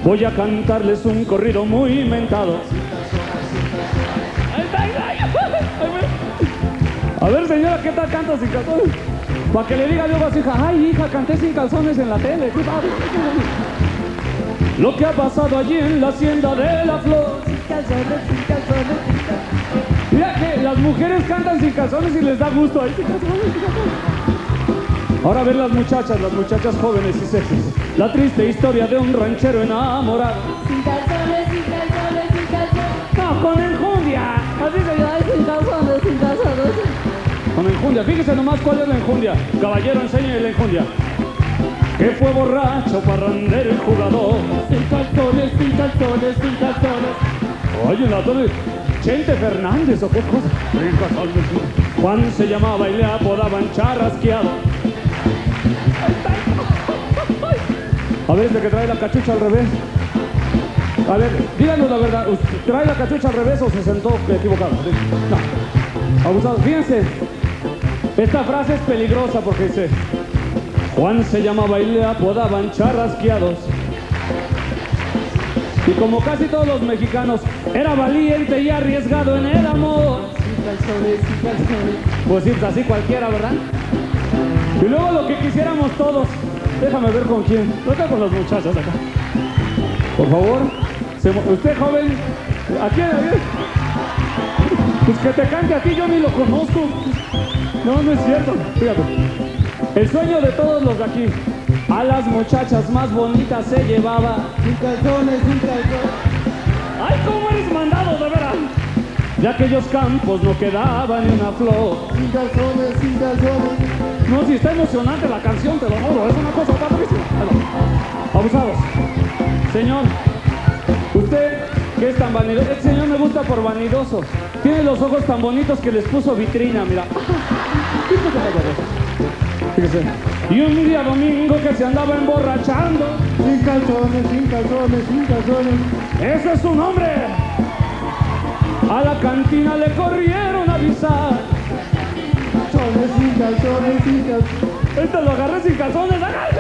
Voy a cantarles un corrido muy inventado. A ver, señora, ¿qué tal canta sin calzones? Para que le diga luego a su hija, ay, hija, canté sin calzones en la tele. ¿Qué padre? Lo que ha pasado allí en la hacienda de la flor. Sin calzones, sin calzones, sin calzones. Mira que las mujeres cantan sin calzones y les da gusto ahí. Sin calzones, sin calzones. Ahora a ver las muchachas jóvenes y sexys. La triste historia de un ranchero enamorado. Sin calzones, sin calzones, sin calzones. No, con enjundia. Así se llama, sin calzones, sin calzones. Con enjundia. Fíjese nomás cuál es la enjundia. Caballero, enséñale la enjundia. Que fue borracho, parrandero y jugador. Sin calzones, sin calzones, sin calzones. Oye, la torre. Chente Fernández o qué cosa. Juan se llamaba y le apodaban charrasqueado. A ver, este que trae la cachucha al revés. A ver, díganos la verdad. ¿Trae la cachucha al revés o se sentó equivocado? No. Abusados. Fíjense. Esta frase es peligrosa porque dice: Juan se llamaba y le apodaban charrasqueados. Y como casi todos los mexicanos, era valiente y arriesgado en el amor. Sin calzones, sin calzones. Pues sí, así cualquiera, ¿verdad? Y luego lo que quisiéramos todos. Déjame ver con quién. No está con los muchachos acá. Por favor. Usted joven. ¿A quién? Pues que te cante a ti, yo ni lo conozco. No, no es cierto. Fíjate. El sueño de todos los de aquí. A las muchachas más bonitas se llevaba. Sin calzones, sin calzones. ¡Ay, cómo eres mandado, de veras! De aquellos campos no quedaba ni una flor. Sin calzones, sin calzones. No, si está emocionante la canción, te lo juro, es una cosa padrísima. Abusados. Señor, usted que es tan vanidoso, este señor me gusta por vanidoso. Tiene los ojos tan bonitos que les puso vitrina, mira. Fíjese. Y un día domingo que se andaba emborrachando. Sin calzones, sin calzones, sin calzones. ¡Ese es su nombre! A la cantina le corrieron a avisar. Sin calzones, sin calzones. Este lo agarré sin calzones.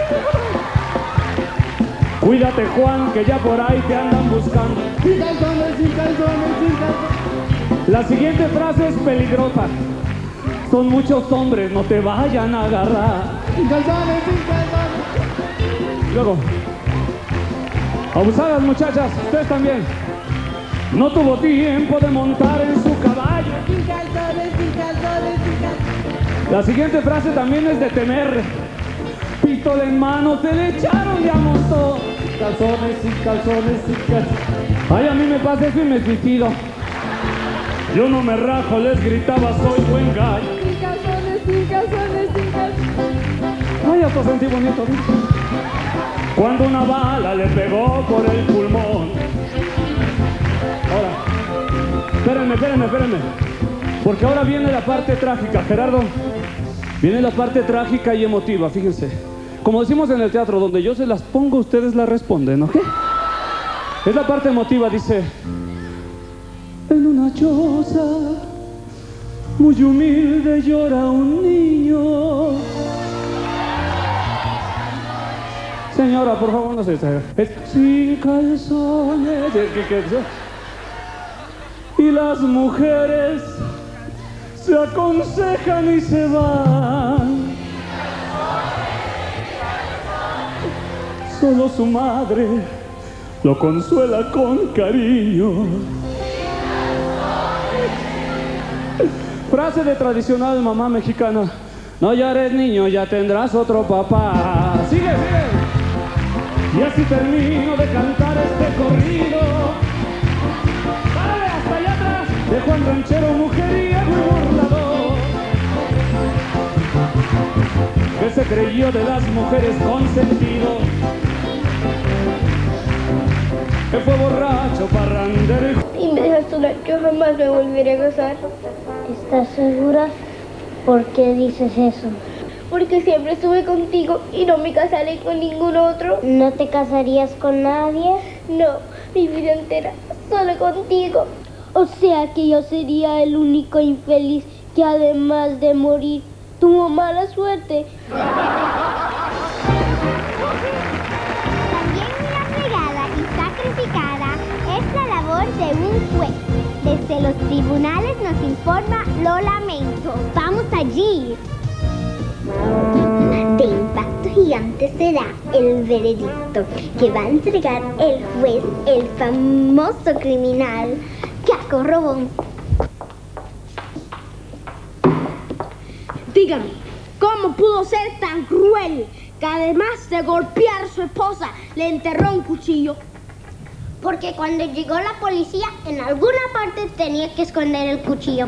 Cuídate, Juan, que ya por ahí te andan buscando. Sin calzones, sin calzones, sin calzones. La siguiente frase es peligrosa. Son muchos hombres, no te vayan a agarrar. Sin calzones, sin calzones. Luego, abusadas muchachas, ustedes también. No tuvo tiempo de montar en su caballo. Sin calzones, sin calzones, sin calzones. La siguiente frase también es de temer. Pistola en mano, se le echaron de a montón. Sin calzones, sin calzones, sin calzones. Ay, a mí me pasa eso y me suicido. Yo no me rajo, les gritaba, soy buen gallo. Sin calzones, sin calzones, sin calzones. Ay, hasta sentí bonito. Cuando una bala le pegó por el pulmón. Ahora, espérenme. Porque ahora viene la parte trágica, Gerardo. Viene la parte trágica y emotiva, fíjense. Como decimos en el teatro, donde yo se las pongo, ustedes las responden, ¿ok? Es la parte emotiva, dice: en una choza muy humilde llora un niño. Señora, por favor, no se distraiga. Es sin calzones. Y las mujeres se aconsejan y se van. Solo su madre lo consuela con cariño. Frase de tradicional mamá mexicana: no llores, niño, ya tendrás otro papá. Sigue. Y así termino de cantar este corrido. ¡Dale, hasta allá atrás! De Juan Ranchero, mujeriego y burlador, que se creyó de las mujeres consentido, que fue borracho, parrandero y me dejas sola, yo jamás me volveré a casar. ¿Estás segura? ¿Por qué dices eso? Porque siempre estuve contigo y no me casaré con ningún otro. ¿No te casarías con nadie? No, mi vida entera, solo contigo. O sea que yo sería el único infeliz que además de morir tuvo mala suerte. También una fregada y de un juez. Desde los tribunales nos informa, lo lamento. Vamos allí. De impacto gigante será el veredicto que va a entregar el juez, el famoso criminal Caco Robón. Dígame, ¿cómo pudo ser tan cruel que además de golpear a su esposa le enterró un cuchillo? Porque cuando llegó la policía, en alguna parte tenía que esconder el cuchillo.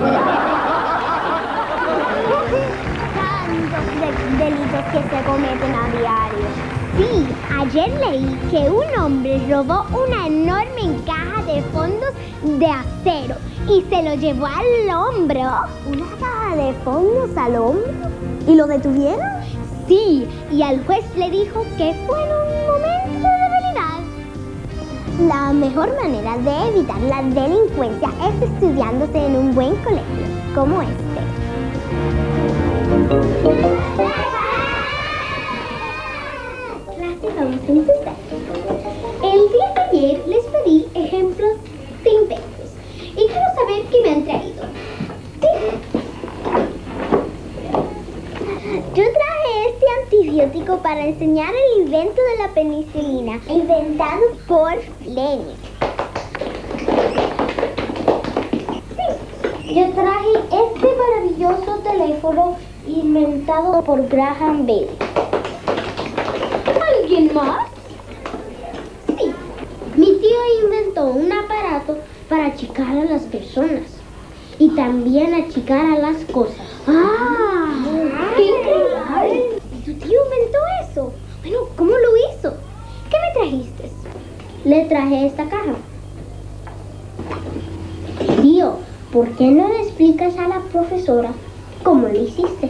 Tantos delitos que se cometen a diario. Sí, ayer leí que un hombre robó una enorme caja de fondos de acero y se lo llevó al hombro. ¿Una caja de fondos al hombro? ¿Y lo detuvieron? Sí, y al juez le dijo que fue en un momento de debilidad. La mejor manera de evitar la delincuencia es estudiándose en un buen colegio, como este. Clase, vamos a empezar. El día de ayer les pedí ejemplos de inventos y quiero saber qué me han traído. Sí. Yo traje este antibiótico para enseñar el invento de la penicilina, inventado por Lenin. Sí, yo traje este maravilloso teléfono inventado por Graham Bell. ¿Alguien más? Sí, mi tío inventó un aparato para achicar a las personas y también achicar a las cosas. ¡Ah! ¡Qué increíble! ¿Tu tío inventó eso? Bueno, ¿cómo lo hizo? ¿Qué me trajiste? Le traje esta caja. Tío, ¿por qué no le explicas a la profesora cómo lo hiciste?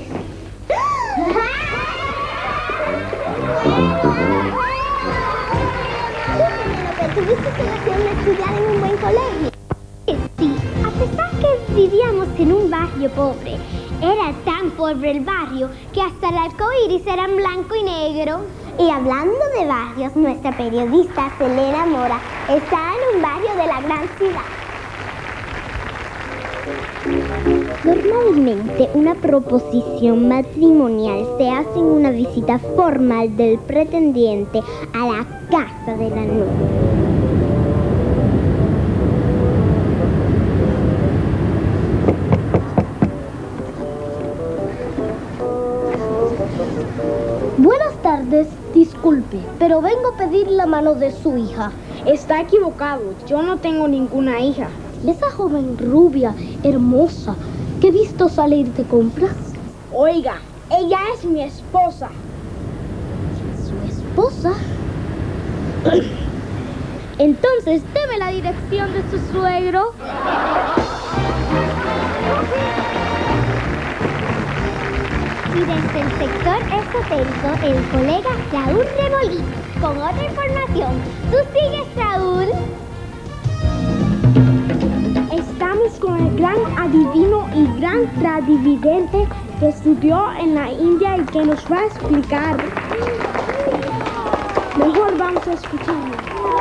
¿Tuviste ocasión de estudiar en un buen colegio? Sí, a pesar que vivíamos en un barrio pobre, era tan pobre el barrio que hasta el arco iris era en blanco y negro. Y hablando de barrios, nuestra periodista Selena Mora está en un barrio de la gran ciudad. Normalmente una proposición matrimonial se hace en una visita formal del pretendiente a la casa de la novia. Buenas tardes, disculpe, pero vengo a pedir la mano de su hija. Está equivocado, yo no tengo ninguna hija. Esa joven rubia, hermosa, que he visto salir de compras. Oiga, ella es mi esposa. ¿Su esposa? Entonces, deme la dirección de su suegro. Y desde el sector esotérico, el colega Raúl Remolí, con otra información. ¿Tú sigues, Raúl? Estamos con el gran adivino y gran clarividente que estudió en la India y que nos va a explicar. Mejor vamos a escucharlo.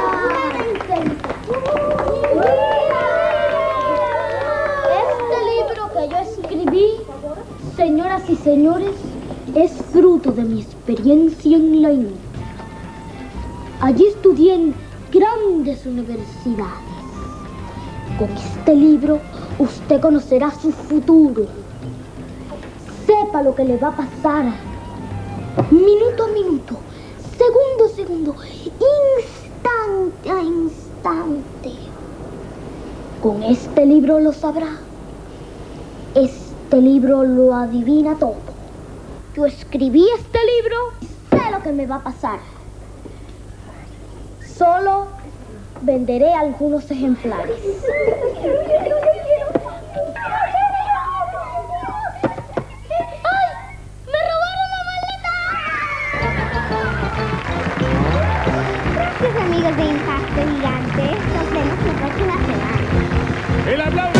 Este libro que yo escribí, señoras y señores, es fruto de mi experiencia en la India. Allí estudié en grandes universidades. Con este libro usted conocerá su futuro. Sepa lo que le va a pasar. Minuto a minuto, segundo a segundo, instante a instante. Con este libro lo sabrá. Este libro lo adivina todo. Yo escribí este libro y sé lo que me va a pasar. Solo venderé algunos ejemplares. ¡Ay! ¡Me robaron la maleta! Gracias, amigos de Impacto Gigante. Nos vemos la próxima semana. El aplauso.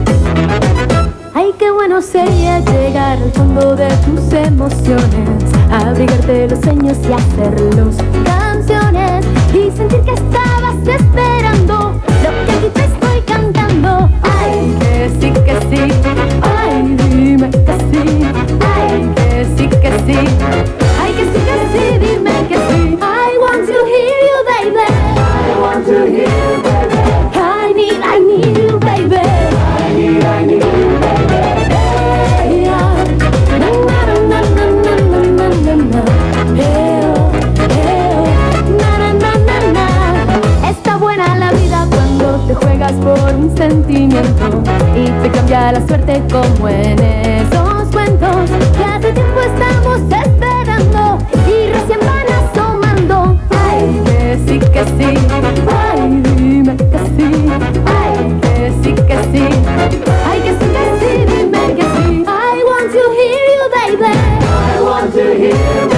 Ay, qué bueno sería llegar al fondo de tus emociones, abrigarte los sueños y hacerlos canciones y sentir que estabas esperando lo que aquí te estoy cantando. Ay, que sí, ay, dime que sí. Ay, que sí, ay, que sí, dime que sí. I want to hear you, baby. I want to hear you, baby. I need you, baby. I need you, baby. Hey, yeah. Na na na na na na na na na. Hey, oh, hey, oh. Na na na na na. Está buena la vida cuando te juegas por un sentimiento y te cambia la suerte como en esos cuentos que hace tiempo estamos esperando y recién van asomando. Ay, que sí, ay, dime que sí. Ay, que sí, ay, que sí, dime que sí. I want to hear you, baby. I want to hear you, baby.